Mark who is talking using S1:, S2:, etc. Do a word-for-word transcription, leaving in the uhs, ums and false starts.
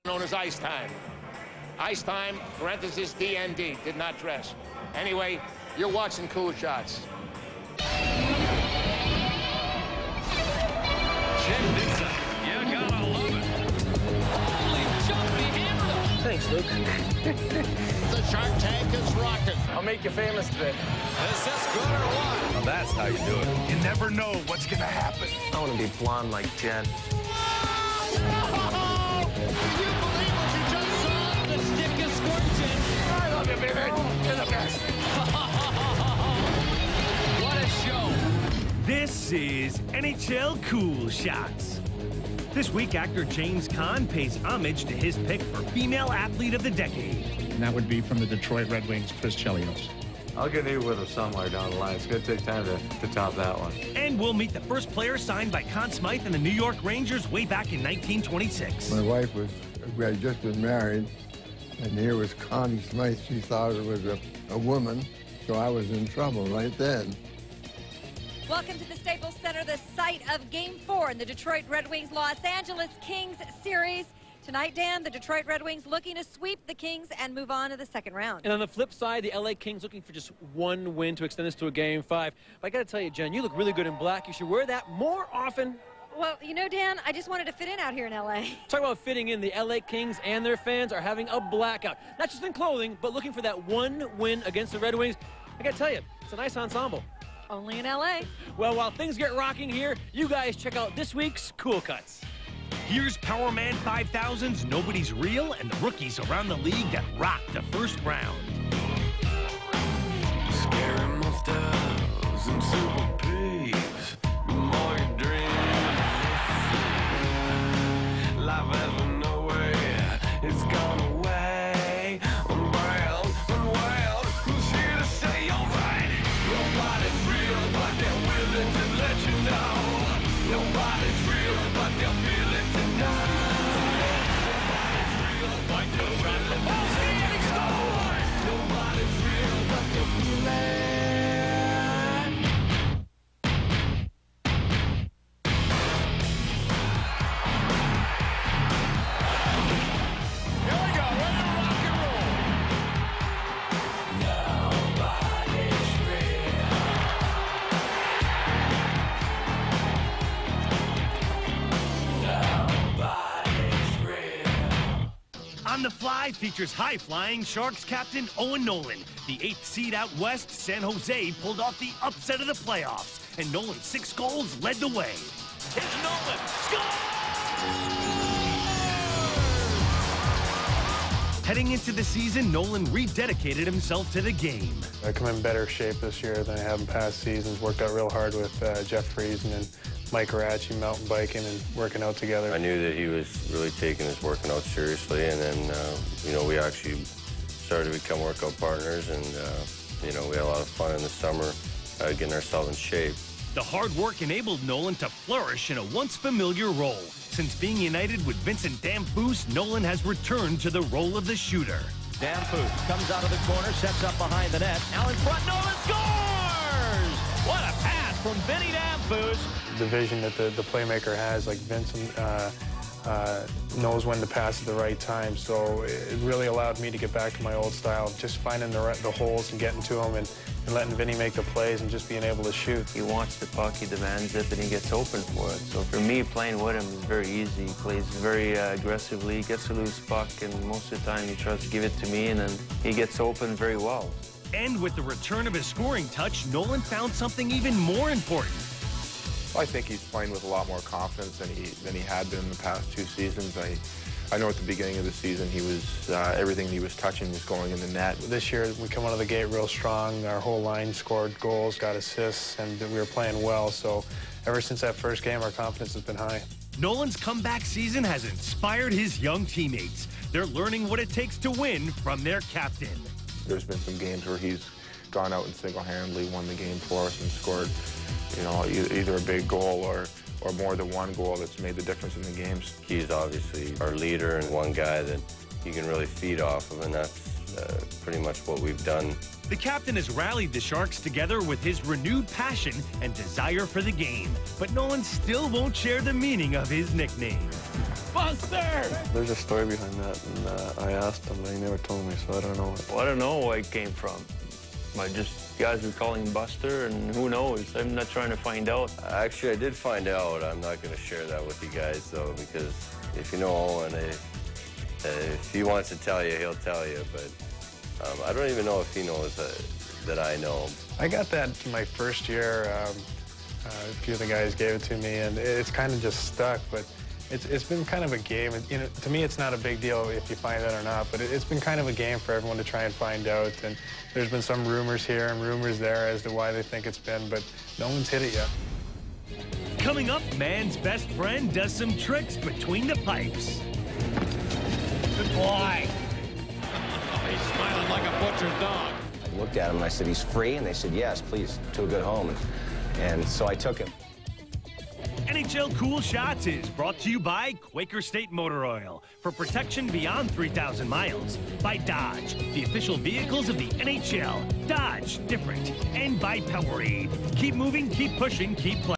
S1: known as Ice Time. Ice Time, parenthesis, D N D, did not dress. Anyway, you're watching Cool Shots.
S2: Jim Dixon, you gotta love it. Holy jumpy hammer.
S3: Thanks, Luke.
S1: The Shark Tank is rocking.
S3: I'll make you famous today.
S2: Is this good or what?
S4: Well, that's how you do it.
S5: You never know what's gonna happen.
S3: I want to be blonde like Jen.
S2: The stick is scorching.
S1: I love you, baby. You're the best.
S2: What a show.
S6: This is N H L Cool Shots. This week, actor James Caan pays homage to his pick for Female Athlete of the Decade.
S7: And that would be from the Detroit Red Wings, Chris Chelios.
S4: I'll get even with him somewhere down the line. It's going to take time to, to top that one.
S6: And we'll meet the first player signed by Conn Smythe and the New York Rangers way back in nineteen twenty-six.
S8: My wife was, we had just been married, and here was Conn Smythe. She thought it was a, a woman, so I was in trouble right then.
S9: Welcome to the Staples Center, the site of Game four in the Detroit Red Wings Los Angeles Kings series. Tonight, Dan, the Detroit Red Wings looking to sweep the Kings and move on to the second round.
S10: And on the flip side, the L A Kings looking for just one win to extend this to a game five. But I got to tell you, Jen, you look really good in black. You should wear that more often.
S9: Well, you know, Dan, I just wanted to fit in out here in L A.
S10: Talk about fitting in. The L A Kings and their fans are having a blackout. Not just in clothing, but looking for that one win against the Red Wings. I got to tell you, it's a nice ensemble.
S9: Only in L A.
S10: Well, while things get rocking here, you guys check out this week's Cool Cuts.
S6: Here's Power Man five thousand's Nobody's Real and the rookies around the league that rocked the first round.
S2: Scary mustaches and super pigs. The more you dream, life has no way. It's gone away. Unwild, unwild. Who's here to say you're right? Nobody's real, but they're willing to let you know. Nobody's real, but they'll feel it tonight. Nobody's real, but they'll run the ball. Nobody's real, but they'll feel it. Here we go, ready to rock and roll. Nobody's real.
S6: On the Fly features high-flying Sharks captain Owen Nolan. The eighth seed out west, San Jose, pulled off the upset of the playoffs, and Nolan's six goals led the way.
S2: Here's Nolan.
S6: Heading into the season, Nolan rededicated himself to the game.
S11: I come in better shape this year than I have in past seasons. Worked out real hard with uh, Jeff Friesen and Mike Raratchi, mountain biking and working out together.
S4: I knew that he was really taking his working out seriously, and then, uh, you know, we actually started to become workout partners, and, uh, you know, we had a lot of fun in the summer uh, getting ourselves in shape.
S6: The hard work enabled Nolan to flourish in a once familiar role. Since being united with Vincent Damphousse, Nolan has returned to the role of the shooter.
S3: Damphousse comes out of the corner, sets up behind the net. Now in front, Nolan scores! What a pass from Vinny Damphousse.
S11: The vision that the, the playmaker has, like Vincent uh, uh, knows when to pass at the right time, so it really allowed me to get back to my old style, just finding the, the holes and getting to them and, and letting Vinny make the plays and just being able to shoot.
S12: He wants the puck, he demands it, and he gets open for it. So for me, playing with him is very easy. He plays very uh, aggressively, gets a loose puck, and most of the time he tries to give it to me, and then he gets open very well.
S6: And with the return of his scoring touch, Nolan found something even more important.
S5: I think he's playing with a lot more confidence than he than he had been in the past two seasons. I I know at the beginning of the season he was uh, everything he was touching was going in the net.
S11: This year we come out of the gate real strong. Our whole line scored goals, got assists, and we were playing well. So ever since that first game, our confidence has been high.
S6: Nolan's comeback season has inspired his young teammates. They're learning what it takes to win from their captain.
S5: There's been some games where he's gone out and single-handedly won the game for us and scored, you know, either a big goal or, or more than one goal that's made the difference in the games.
S4: He's obviously our leader and one guy that you can really feed off of, and that's uh, pretty much what we've done.
S6: The captain has rallied the Sharks together with his renewed passion and desire for the game, but Nolan still won't share the meaning of his nickname.
S10: Buster!
S13: There's a story behind that, and uh, I asked him, and he never told me, so I don't know.
S12: Well, I don't know where it came from. I just, guys were calling Buster, and who knows? I'm not trying to find out.
S4: Actually, I did find out. I'm not going to share that with you guys, though, because if you know Owen, I, if he wants to tell you, he'll tell you, but um, I don't even know if he knows uh, that I know him.
S11: I got that my first year. Um, uh, a few of the guys gave it to me, and it's kind of just stuck, but it's, it's been kind of a game. It, you know, to me, it's not a big deal if you find out or not, but it, it's been kind of a game for everyone to try and find out, and there's been some rumors here and rumors there as to why they think it's been, but no one's hit it yet.
S6: Coming up, man's best friend does some tricks between the pipes. Good boy.
S3: He's smiling like a butcher's dog.
S14: I looked at him and I said, he's free? And they said, yes, please, to a good home. And, and so I took him.
S6: N H L Cool Shots is brought to you by Quaker State Motor Oil for protection beyond three thousand miles. By Dodge, the official vehicles of the N H L. Dodge, different. And by Powerade. Keep moving, keep pushing, keep playing.